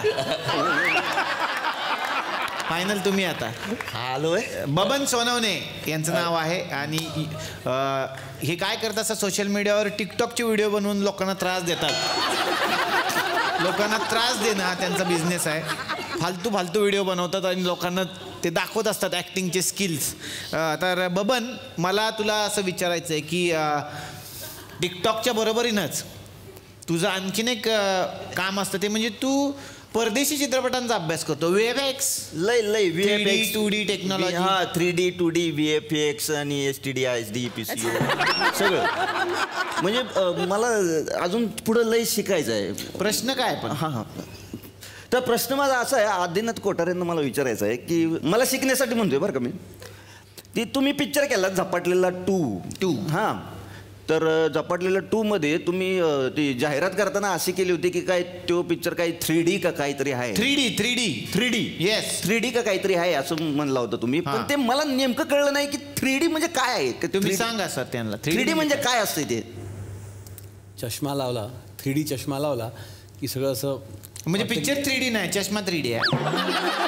फायनल तुम्ही आता आलोय. बबन सोनवणे यांचं नाव आहे आणि हे काय करतात असं सोशल मीडियावर टिकटॉकचे व्हिडिओ बनवून लोकांना त्रास देतात. लोकांना त्रास देणं हा त्यांचा बिझनेस आहे. फालतू व्हिडिओ बनवतात आणि लोकांना ते दाखवत असतात ॲक्टिंगचे स्किल्स. तर बबन, मला तुला असं विचारायचं आहे की टिकटॉकच्या बरोबरीनंच तुझं आणखीन एक काम असतं, ते म्हणजे तू परदेशी चित्रपटांचा अभ्यास करतो. VFX लय VFX 2D technology. 3D 2D VFX आणि STD SD PCO सगळं. म्हणजे मला अजून पुढं लय शिकायचं आहे. प्रश्न काय पण? हां तर प्रश्न माझा असा आहे, आदिनाथ कोठारेंना मला विचारायचं आहे की मला शिकण्यासाठी म्हणतोय बरं का मी, ती तुम्ही पिक्चर केला झपाटलेला 2. हां, तर झपाटलेला 2 मध्ये तुम्ही ती जाहिरात करताना अशी केली होती की काय तो पिक्चर काही 3D का काहीतरी आहे. 3D येस 3D का काहीतरी आहे असं म्हणलं होतं तुम्ही. पण ते मला नेमकं कळलं नाही की 3D म्हणजे काय आहे. तुम्ही सांगा सर त्यांना 3D म्हणजे काय असतं ते. चष्मा लावला, 3D चष्मा लावला की सगळं असं, म्हणजे पिक्चर 3D नाही, चष्मा 3D आहे.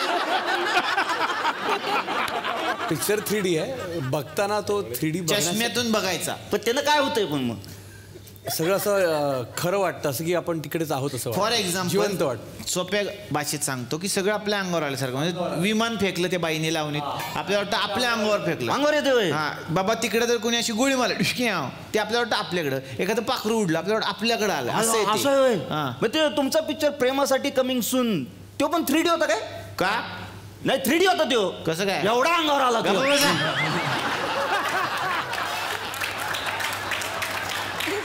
पिक्चर 3D आहे, बघताना तो 3D चष्म्यातून बघायचा. पण त्यानं काय होतंय पण मग सगळं असं खरं वाटतं, असं की आपण तिकडेच आहोत असं. फॉर एक्झाम्पल जिवंत वाटतं. सोप्या भाषेत सांगतो की सगळं आपल्या अंगावर आल्यासारखं. म्हणजे विमान फेकलं त्या बाईने लावणीत, आपल्याला वाटतं आपल्या अंगावर फेकलं. अंगावर येतोय. हा बाबा तिकडे जर कोणी अशी गोळी मारली ते आपल्याला वाटतं आपल्याकडं. एखादं पाखरू उडलं आपल्याला वाटतं आपल्याकडे आलं. असं मग ते तुमचा पिक्चर प्रेमासाठी कमिंग सून तो पण 3D होता काय? का नाही 3D होता तो. कसं काय एवढा अंगावर आला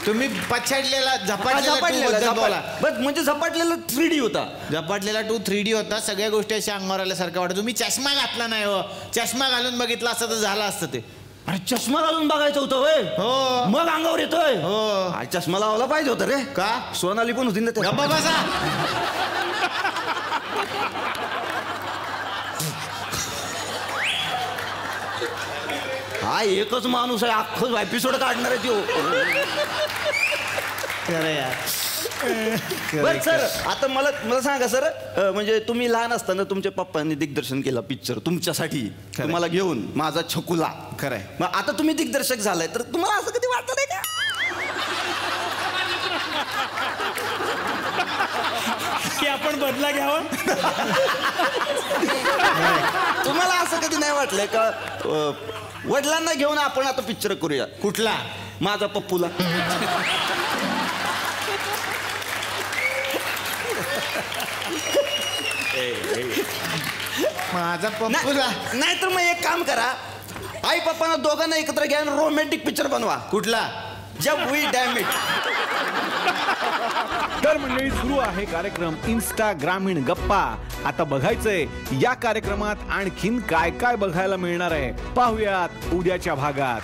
तुम्ही पछाडलेला झपाटलेला बोला. म्हणजे झपाटलेला 3D होता. झपाटलेला 3D होता. सगळ्या गोष्टी अशा अंगावर आल्यासारखं वाटत. तुम्ही चष्मा घातला नाही हो. चष्मा घालून बघितला असतं तर झालं असतं ते. अरे चष्मा घालून बघायचं होतं होय. हो मग अंगावर येतोय. हो चष्मा लावायला पाहिजे होतं रे. का सोनाली पण होती ना ते. गप्पा बसा. हा एकच माणूस आहे अख्खं एपिसोड काढणार आहे तो. बरं सर आता मला सांगा सर म्हणजे तुम्ही लहान असताना तुमच्या पप्पांनी दिग्दर्शन केलं पिक्चर तुमच्यासाठी तुम्हाला घेऊन माझा छकुला. खरंय. मग आता तुम्ही दिग्दर्शक झालाय तर तुम्हाला असं कधी वाटत नाही का की आपण बदला घ्यावा? तुम्हाला असं कधी नाही वाटलंय का वडिलांना घेऊन आपण आता पिक्चर करूया? कुठला? माझा पप्पूला. माझा पप्पूला नाही तर मग एक काम करा आई पप्पांना दोघांना एकत्र घ्या रोमॅन्टिक पिक्चर बनवा. कुठला? जब वी डॅम इट. तर मंडळी सुरू आहे कार्यक्रम इन्स्टा ग्रामीण गप्पा. आता बघायचंय या कार्यक्रमात आणखीन काय काय बघायला मिळणार आहे. पाहूयात उद्याच्या भागात.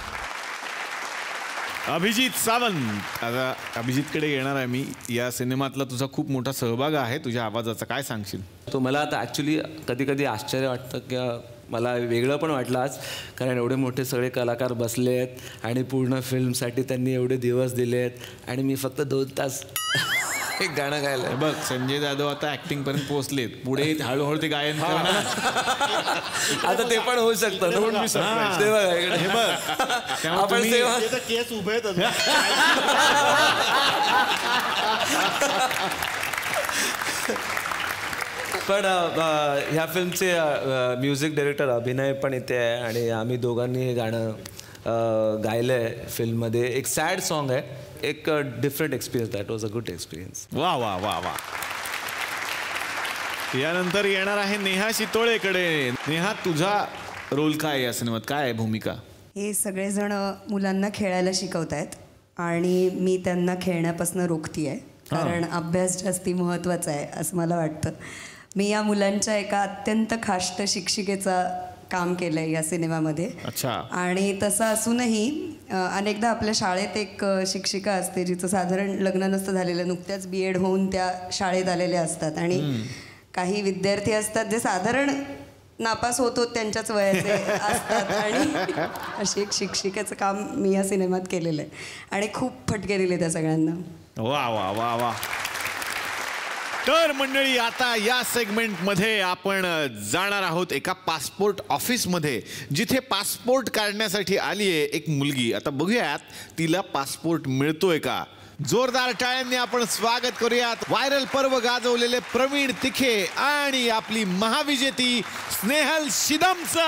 अभिजित सावंत, आता अभिजितकडे येणार आहे मी. या सिनेमातला तुझा खूप मोठा सहभाग आहे. तुझ्या आवाजाचा काय सांगशील? तो मला आता ॲक्च्युली कधी कधी आश्चर्य वाटतं की मला वेगळं पण वाटलं आज, कारण एवढे मोठे सगळे कलाकार बसले आहेत आणि पूर्ण फिल्मसाठी त्यांनी एवढे दिवस दिले आहेत आणि मी फक्त 2 तास एक गाणं गायलं. बघ संजय जाधव आता ऍक्टिंग पर्यंत पोहोचलेत. पुढे हळूहळू ते गायन करणार. आता ते पण होऊ शकतं. आपण केस उभे आहेत. पण ह्या फिल्मचे म्युझिक डायरेक्टर अभिनय पण इथे आहे आणि आम्ही दोघांनी हे गाणं गायलं आहे फिल्ममध्ये. एक सॅड सॉन्ग आहे. एक different experience. That was a good experience. वा वा वा वा. यानंतर येणार आहे नेहा शितोळेकडे. नेहा तुझा रोल काय या सिनेमात? काय आहे भूमिका? हे सगळेजण मुलांना खेळायला शिकवत आहेत आणि मी त्यांना खेळण्यापासून रोखतीये कारण अभ्यास जास्ती महत्त्वाचा आहे असं मला वाटतं. मी या मुलांच्या एका अत्यंत खाष्ट शिक्षिकेचा काम केलं आहे या सिनेमामध्ये. अच्छा. आणि तसं असूनही अनेकदा आपल्या शाळेत एक शिक्षिका असते जिचं साधारण लग्न नसतं झालेलं, नुकत्याच BEd होऊन त्या शाळेत आलेल्या असतात आणि काही विद्यार्थी असतात जे साधारण नापास होतो त्यांच्याच वयाचे असतात आणि अशी एक शिक्षिकेचं काम मी या सिनेमात केलेलं आहे आणि खूप फटके दिले त्या सगळ्यांना. वा वा वा वा. तर मंडळी आता या सेगमेंटमध्ये आपण जाणार आहोत एका पासपोर्ट ऑफिसमध्ये, जिथे पासपोर्ट काढण्यासाठी आली आहे एक मुलगी. आता बघूयात तिला पासपोर्ट मिळतोय का. जोरदार टाळ्यांनी आपण स्वागत करूयात व्हायरल पर्व गाजवलेले प्रवीण तिखे आणि आपली महाविजेती स्नेहल शिदमचा.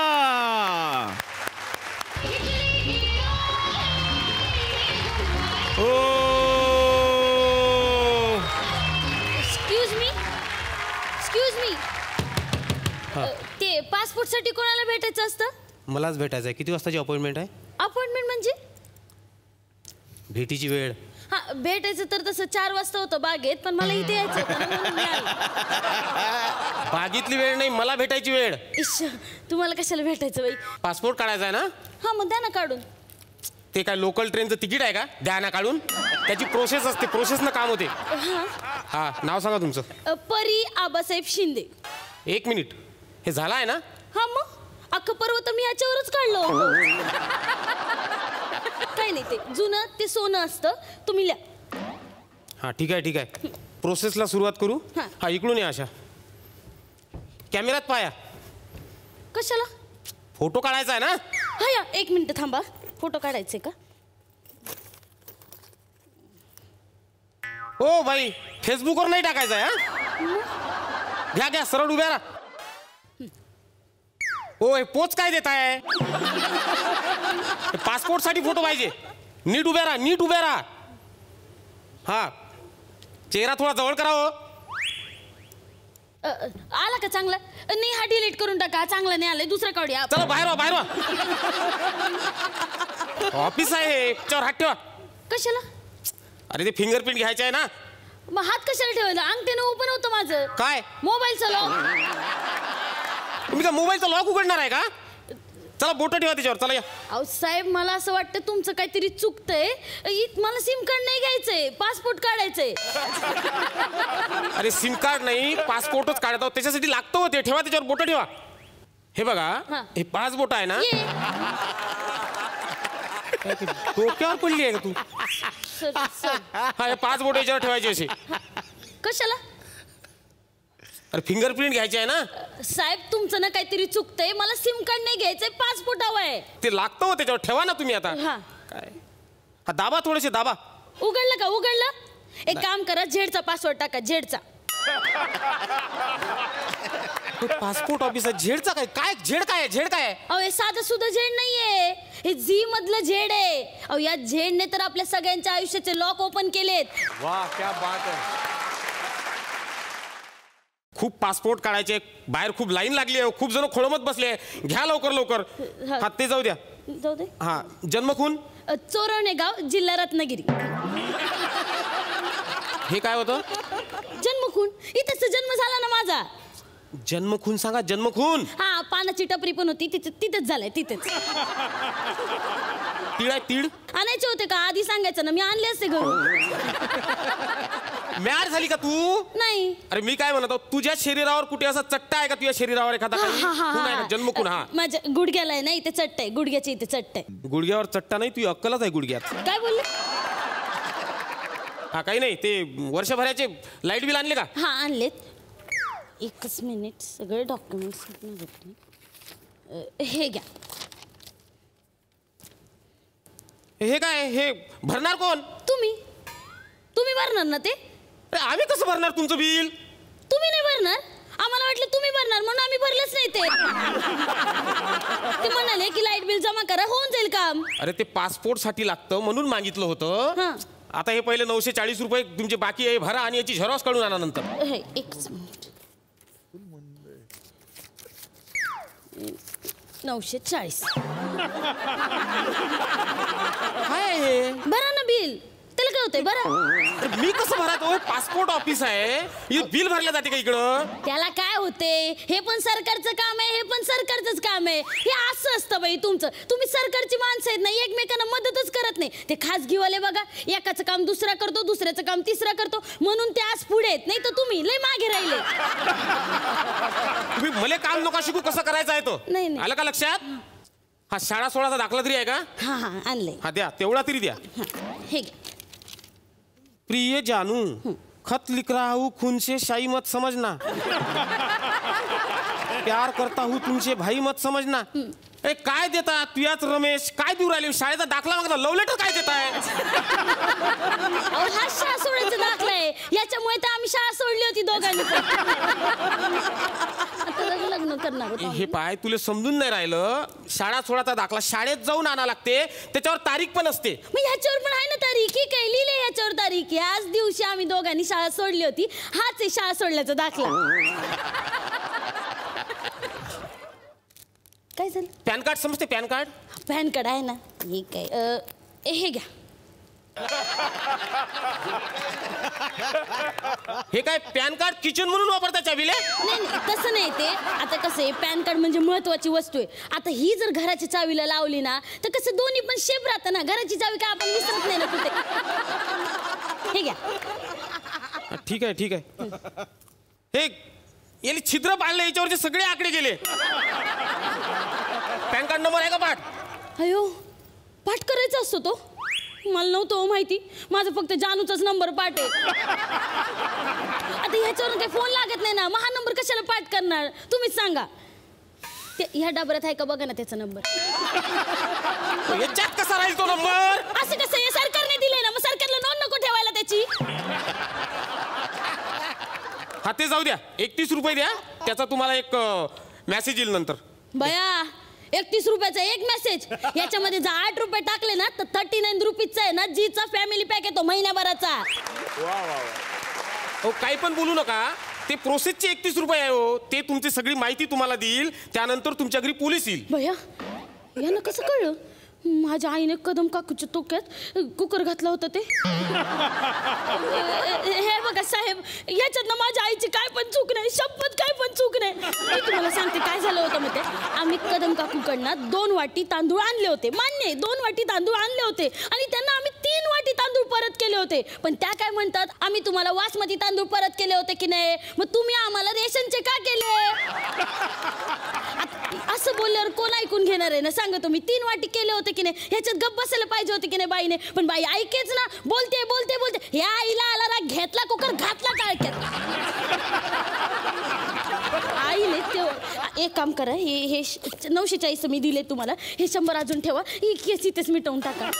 ते पासपोर्ट साठी कोणाला भेटायचं असतं? मलाच भेटायचं आहे. किती वाजताची अपॉइंटमेंट आहे? अपॉइंटमेंट म्हणजे भेटीची वेळ? हा भेटायचं तर तसं 4 वाजता होतं बागेत, पण मला इथे यायचं होतं म्हणून मी आले. बागेतली वेळ नाही, मला भेटायची वेळ. इश्श, तुम्हाला कशाला भेटायचं बाई? पासपोर्ट काढायचा आहे ना? हा मग द्या ना काढून. ते काय लोकल ट्रेनचं तिकीट आहे का? द्या ना काढून. त्याची प्रोसेस असते, प्रोसेसनं काम होते. हा नाव सांगा तुमचं. परी आबासाहेब शिंदे. 1 मिनिट, हे झालं आहे ना? हा मग अख्खं पर्व तर मी याच्यावरच काढलं. काय नाही, ते जुनं ते सोनं असतं. तुम्ही लिहा. हा ठीक आहे ठीक आहे. प्रोसेसला सुरुवात करू. हा इकडून या. अशा कॅमेऱ्यात पाया. कशाला? फोटो काढायचा आहे ना? हा या 1 मिनिट थांबा. फोटो काढायचे का? हो बाई, फेसबुकवर नाही टाकायचं आहे. घ्या घ्या, सरळ उभ्या राहा. ओय पोच काय देत आहे? पासपोर्ट साठी फोटो पाहिजे. नीट उभ्या राहा, नीट उभ्या राहा. हा चेहरा थोडा जवळ करा. हो आला का चांगला? नाही हा डिलीट करून टाका. चांगला नाही आलाय, दुसरा काढूया. चला बाहेर वा, बाहेर वा. ऑफिस आहे, त्याच्यावर हात ठेवा. कशाला? अरे ते फिंगरप्रिंट घ्यायचं आहे ना. मग हात कशाला ठेवायला? अंगठ्यानं ओपन होतं माझं. काय? मोबाईलचं लॉक. तुम्ही का मोबाईलचा लॉक उघडणार आहे का? चला बोट ठेवा त्याच्यावर. चला या. अहो साहेब, मला असं वाटतं तुमचं काहीतरी चुकतंय. मला सिम कार्ड नाही घ्यायचंय, पासपोर्ट काढायचंय. अरे सिम कार्ड नाही, पासपोर्टच काढत आहोत. त्याच्यासाठी लागतो ते. ठेवा त्याच्यावर बोट ठेवा. हे बघा, हे 5 बोट आहे ना. डोक्यावर पडली आहे का तू? हा, हे 5 बोट याच्यावर ठेवायचे असे. कशाला? अरे फिंगरप्रिंट घ्यायचे आहे ना. साहेब, तुमचं ना काहीतरी चुकतंय. मला सिम कार्ड नाही घ्यायचंय, पासपोर्ट हवाय. ते लागतं त्याच्यावर. ठेवा ना तुम्ही आता. काय? हा, दाबा थोडेसे दाबा. उघडलं का? उघडलं. एक काम करा, झेडचा पासवर्ड टाका. झेडचा. पासपोर्ट ऑफिस आहे. झेडचा काय? काय झेड काय आहे? झेड काय आहे? अहो हे साधं सुद्धा झेड नाहीये, हे झी मधलं झेड आहे. अहो या झेडने तर आपल्या सगळ्यांच्या आयुष्याचे लॉक ओपन केलेत. वाह, क्या बात आहे. खूप पासपोर्ट काढायचे, बाहेर खूप लाईन लागली आहे, खूप जण खोळंबत बसले. घ्या लवकर लवकर. हा, ते जाऊ द्या. जाऊ दे. हा, जन्मखून? चोरवणे गाव, जिल्हा रत्नागिरी. हे काय होतं? जन्मखून. इथेच जन्म झाला ना माझा. जन्मखून सांगा. जन्मखून. हा, पानाची टपरी पण होती, तिथेच झालंय. तिथेच. तीळ आहे. तीळ आणायचे होते का? आधी सांगायचं ना, मी आणले असते घरून. मॅड झाली का तू? नाही. अरे मी काय म्हणतो, तुझ्या शरीरावर कुठे असा चट्टा आहे का? तुझ्या शरीरावर एखादा काही खून आहे का? जन्मखून. हा, माझ्या गुडघ्याला आहे ना, इथे चट्ट आहे. गुडघ्याची इथे चट्ट आहे. गुडघ्यावर चट्टा नाही, तुझी अक्कलच आहे गुडघ्यात. काय बोलले? हा, काही नाही. ते वर्षभराचे लाईट बिल आणले का? हा, आणलेत. एकच मिनिट, सगळे डॉक्युमेंट्स. हे घ्या. हे काय? हे भरणार कोण? तुम्ही भरणार ना ते. आम्ही कसं भरणार तुमचं बिल? तुम्ही नाही भरणार? आम्हाला वाटलं तुम्ही भरणार, म्हणून आम्ही भरलंच नाही ते. ते म्हणाले की लाईट बिल जमा करा, होऊन जाईल काम. अरे ते पासपोर्ट साठी लागतं म्हणून मागितलं होतं. आता हे पहिले 940 रुपये तुमचे बाकी आहे, भरा आणि याची झेरॉक्स काढून आणा नंतर. एकच मिनिट. 940. काय? भरा ना बिल. त्याला काय होतंय? बरं. मी कसं भरायचं? पासपोर्ट ऑफिस आहे, बिल भरलं जाते का इकडं? त्याला काय होते? हे पण सरकारचं काम आहे, हे पण सरकारचंच काम आहे. हे असं असतं बाई तुमचं. तुम्ही सरकारची माणसं आहेत ना, एकमेकांना मदतच करत नाही. ते खासगीवाले बघा, एकाचं काम दुसरा करतो, दुसऱ्याचं काम तिसरा करतो, म्हणून ते आज पुढे आहेत. नाही तर तुम्ही लय मागे राहिले. तुम्ही मला काम नका शिकू, कसं करायचं आहे तो. नाही. आलं का लक्षात? हा, शाळा 16चा दाखला तरी आहे का? हा, आणले. हा, द्या तेवढा तरी द्या. हे प्रिय जानू, खत लिख रहा हूँ खून से शाही मत समझना, प्यार करता हूँ तुमसे भाई मत समझना. ए काय देता तुयाच रमेश? काय देऊ राहिले? शाळेचा दाखला मागता, लव्ह लेटर काय देताय? हा शाळा सोडायचा दाखला आहे, याच्यामुळे तर आम्ही शाळा सोडली होती दोघांनी. लग्न करणार होतो. हे पाय, तुला समजून नाही राहिलं. शाळा सोडायचा दाखला शाळेत जाऊन आणा लागते, त्याच्यावर तारीख पण असते. मग ह्याच्यावर पण आहे ना तारीख. ही काय लिहिले ह्याच्यावर तारीख? याच दिवशी आम्ही दोघांनी शाळा सोडली होती. हाच आहे शाळा सोडल्याचा दाखला. काय झालं? पॅन कार्ड समजते? PAN card. पॅन कार्ड आहे ना. हे काय? हे घ्या. हे काय पॅन कार्ड किचन म्हणून वापरता चावीले? नाही, तसं नाही. ते आता कसं आहे, पॅन कार्ड म्हणजे महत्वाची वस्तू आहे. आता ही जर घराच्या चावीला लावली ना, तर कसं दोन्ही पण शेप राहतं ना. घराची चावी काय आपण विसरत नाही ना कुठे. हे घ्या. ठीक आहे, ठीक आहे. हे याला छिद्र पाडलं, याच्यावरचे सगळे आकडे गेले. पॅन कार्ड नंबर आहे का पाठ? अयो, पाठ करायचा असतो तो? मला नव्हतं माहिती. माझं फक्त जानूचाच नंबर पाठ आहे. आता ह्याच्यावरून काही फोन लागत नाही ना, मग हा नंबर कशाला पाठ करणार? तुम्हीच सांगा. ह्या डबऱ्यात आहे का बघा ना त्याचा नंबर. याच्यात कसा राहील तो नंबर? असं कसं? हे सरकारने दिलंय ना, मग सरकारला नोंद नको ठेवायला त्याची? हा, ते जाऊ द्या. 31 रुपये द्या, त्याचा तुम्हाला एक मेसेज येईल नंतर. बया, 31 रुपयाचा एक मेसेज. याच्यामध्ये जर 8 रुपये टाकले ना, तर 39 रुपीजचा आहे ना जीचा फॅमिली पॅक येतो महिन्याभराचा. हो, काही पण बोलू नका. ते प्रोसेसचे 31 रुपये आहे हो. ते तुमची सगळी माहिती तुम्हाला देईल, त्यानंतर तुमच्या घरी पोलीस येईल. भैया, यानं कसं कळलं? माझ्या आईने कदम काकूच्या टोक्यात कुकर घातला होता ते. हे बघा साहेब, ह्याच्यातनं माझ्या आईची काय पण चूक नाही, शपथ काय पण चूक नाही. मी तुम्हाला सांगते काय झालं होतं मग ते. आम्ही कदम काकूकडनं 2 वाटी तांदूळ आणले होते. मान्य आहे, 2 वाटी तांदूळ आणले होते आणि त्यांना आम्ही 3 वाटी तांदूळ परत केले होते. पण त्या काय म्हणतात, आम्ही तुम्हाला बासमती तांदूळ परत केले होते की नाही, मग तुम्ही आम्हाला रेशनचे का केले? असं बोलल्यावर कोण ऐकून घेणार आहे ना, सांगा तुम्ही. 3 वाटी केले होते की नाही, ह्याच्यात गप्प बसायला पाहिजे होते की नाही बाईने. पण बाई ऐकेच ना, बोलते बोलते बोलते या आईला आला ना, घेतला कुकर घातला टाळक्यात. आईने ते एक काम करा, हे 940 मी दिले तुम्हाला, हे 100 अजून ठेवा, ही केस इथेच मिटवून टाका.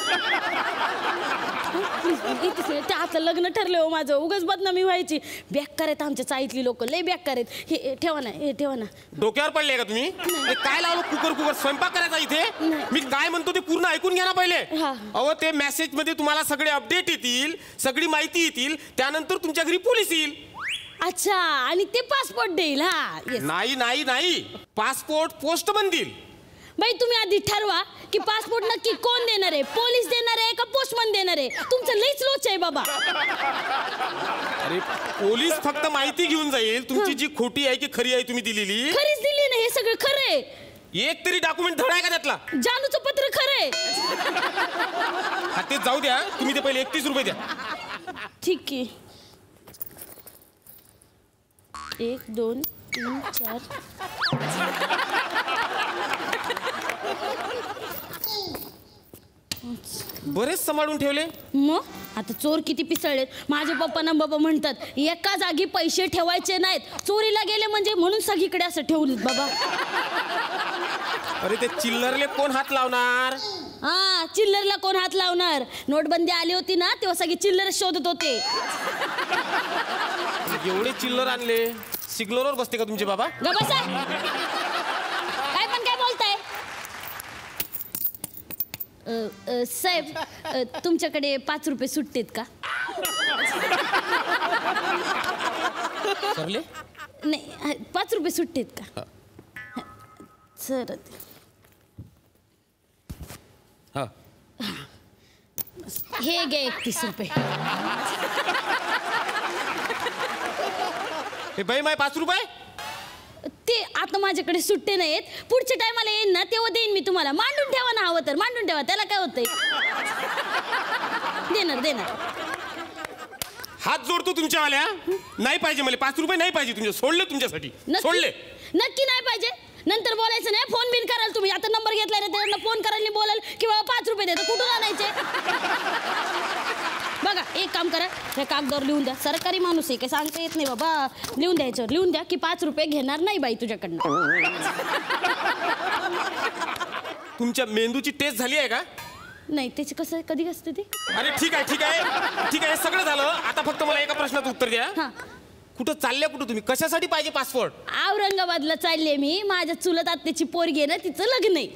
ते आता लग्न ठरले हो माझं, उगाच बदनामी व्हायची. बेकार आहेत आमच्या चाळीतली लोक, लय बेकार आहेत. हे ठेवा ना, हे ठेवा ना. डोक्यावर पडले का तुम्ही? काय लावलं कुकर स्वयंपाक करायचा इथे? मी काय म्हणतो ते पूर्ण ऐकून घ्या ना पहिले. अहो ते मेसेज मध्ये तुम्हाला सगळे अपडेट येतील, सगळी माहिती येतील, त्यानंतर तुमच्या घरी पोलीस येईल. अच्छा, आणि ते पासपोर्ट देईल? हा. नाही नाही नाही, पासपोर्ट पोस्टमन देईल. बाई तुम्ही आधी ठरवा की पासपोर्ट नक्की कोण देणार आहे, पोलीस देणार आहे का पोस्टमन देणार आहे? तुमचं लईच लोच आहे बाबा. अरे पोलीस फक्त माहिती घेऊन जाईल, तुमची जी खोटी आहे की खरी आहे तुम्ही दिलेली. खरीच दिली ना, हे सगळं खरं आहे. एक तरी डॉक्युमेंट धडा आहे का त्यातला? जानूचं पत्र खरं आहे. हा ते जाऊ द्या, तुम्ही ते पहिले 31 रुपये द्या. ठीक आहे. 1 2 3 4. बरेच सांभाळून ठेवले. मग आता चोर किती पिसळलेत. माझे पप्पा ना बाबा म्हणतात एका जागी पैसे ठेवायचे नाहीत, चोरीला गेले म्हणजे, म्हणून सगळीकडे असं ठेवलेत बाबा. अरे ते चिल्लरले कोण हात लावणार? हा, चिल्लरला कोण हात लावणार? नोटबंदी आली होती ना, तेव्हा सगळे चिल्लर शोधत होते. एवढे चिल्लर आणले, सिग्नलवर बसते का तुमचे बाबा? बसा. काय पण काय बोलताय साहेब? तुमच्याकडे 5 रुपये सुट्टेत का? सरले नाही, 5 रुपये सुट्टेत का? सर हा, हे घे 31 रुपये. हे बाई माय 5 रुपये ते आता माझ्याकडे सुट्टे नाहीत, पुढच्या टायमाला येईन ना तेव्हा देईन मी तुम्हाला. मांडून ठेवा ना, हवं तर मांडून ठेवा, त्याला काय होतंय. देणार. हात जोडतो तुमच्यावाल्या. नाही पाहिजे मला 5 रुपये, नाही पाहिजे तुमचे. सोडले तुमच्यासाठी, सोडले. नक्की नाही पाहिजे. नंतर बोलायचं नाही, फोन बिन कराल तुम्ही. आता नंबर घेतलाय ना, त्यांना फोन करायला बोलाल की बाबा 5 रुपये देतो, कुठून आणायचे? बघा एक काम करा, हे कागदावर लिहून द्या. सरकारी माणूस आहे, काय सांगता येत नाही बाबा. लिहून द्यायचं, लिहून द्या की 5 रुपये घेणार नाही बाई तुझ्याकडनं. तुमच्या मेंदूची टेस्ट झाली आहे का? नाही, त्याची कसं कधी असते ते? अरे ठीक आहे, सगळं झालं. आता फक्त मला एका प्रश्नाचं उत्तर द्या. कुठं चालल्या, कुठं तुम्ही, कशासाठी पाहिजे पासपोर्ट? औरंगाबादला चालले मी, माझ्या चुलत आत्याची पोरगी आहे ना, तिचं लग्न आहे.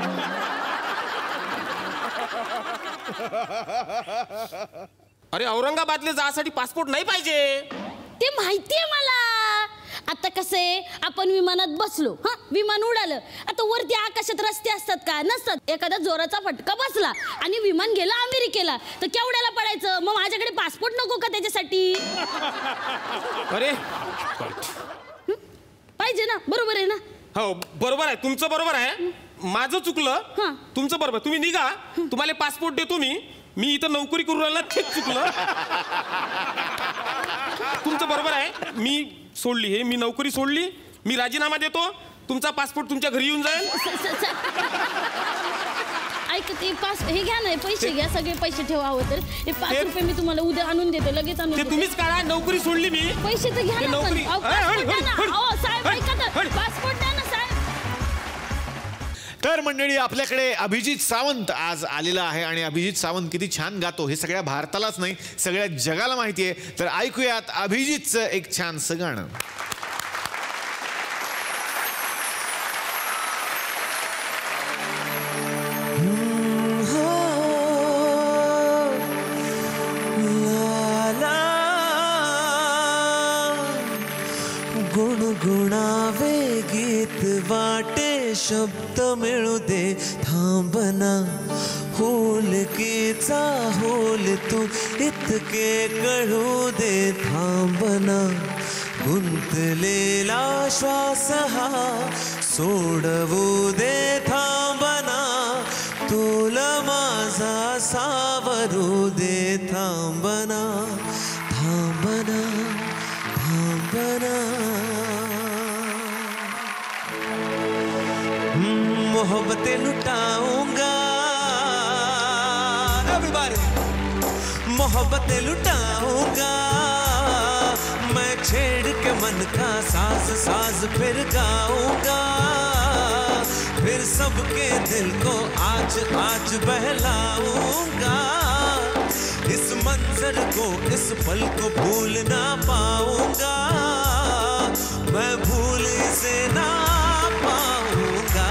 अरे औरंगाबादला जायसाठी पासपोर्ट नाही पाहिजे. ते माहितीये मला. आता कसं आहे, आपण विमानात बसलो, हा विमान उडालं, आता वरती आकाशात रस्ते असतात का? नसतात. एखादा जोराचा फटका बसला आणि विमान गेलं अमेरिकेला, तर केवढ्याला पडायचं? मग माझ्याकडे पासपोर्ट नको का त्याच्यासाठी? अरे पाहिजे ना, बरोबर आहे ना? हो बरोबर आहे, तुमचं बरोबर आहे. माझं चुकलं, तुमचं बरोबर. तुम्ही निघा, तुम्हाला पासपोर्ट देतो मी इथं नोकरी करू राहिला, तेच चुकलं. तुमचं बरोबर आहे, मी सोडली, हे मी नोकरी सोडली, मी राजीनामा देतो. तुमचा पासपोर्ट तुमच्या घरी येऊन जाईल. ऐक, ते हे घ्या ना, पैसे घ्या, सगळे पैसे ठेवा. हवं तर हे 5 रुपये मी तुम्हाला उद्या आणून देते, लगेच आणून देते. तुम्हीच काढा, नोकरी सोडली मी. पैसे तर घ्या ना. साहेब ऐका तर, पासपोर्ट द्या ना साहेब. तर मंडळी, आपल्याकडे अभिजित सावंत आज आलेला आहे आणि अभिजित सावंत किती छान गातो हे सगळ्या भारतालाच नाही, सगळ्या जगाला माहिती आहे. तर ऐकूयात अभिजितचं एक छानसं गाणं. गुणगुणावे गीत वाटे शब्द मिळू दे थांबना होलकीचा होल तू इतके कळू दे थांबना गुंतलेला श्वास हा सोडवू दे थांबना तोल माझा सावरू दे थांबना थांबना थांबना मोहब्बतें लुटाऊंगा एवरीबॉडी मोहब्बतें लुटाऊंगा मैं छेड़ के मन का साज साज फिर गाऊंगा फिर सबके दिल को आज आज बहलाऊंगा इस मंजर को इस पल को भूल ना पाऊंगा मैं भूल इसे ना पाऊंगा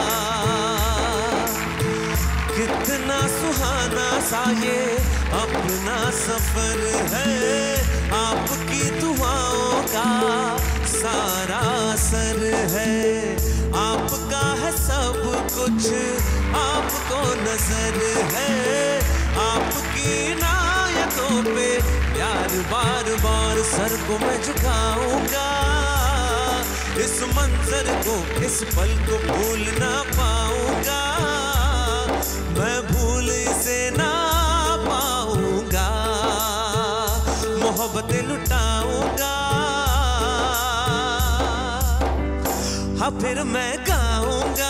कितना सुहाना सा ये अपना सफर है आपकी दुआओं का सारा असर है आपका है सब कुछ आपको नजर है आपकी नायतों पे प्यार बार बार सर को मैं झुकाऊंगा इस मंजर को इस पल को भूल ना पाऊंगा मैं भूल इसे ना पाऊंगा मोहब्बतें लुटाऊंगा हाँ फिर मैं गाऊंगा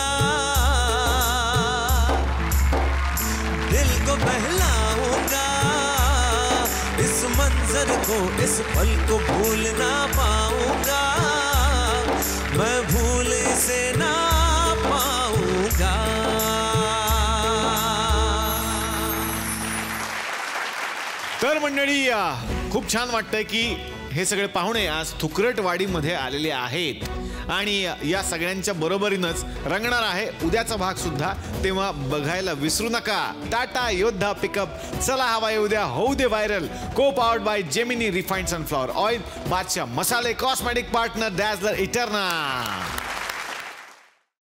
दिल को बहलाऊंगा इस मंजर को इस पल को भूल ना पाऊंगा मैं भूल इसे ना पाऊंगा तर मंडळी खूप छान वाटतंय की हे सगळे पाहुणे आज थुकरटवाडीमध्ये आलेले आहेत आणि या सगळ्यांच्या बरोबरीनंच रंगणार आहे उद्याचा भाग सुद्धा तेव्हा बघायला विसरू नका टाटा योद्धा पिकअप चला हवा येऊ द्या होऊ दे व्हायरल को powered by Gemini refined sunflower oil Badshah मसाले कॉस्मेटिक पार्टनर डॅझलर इटर्ना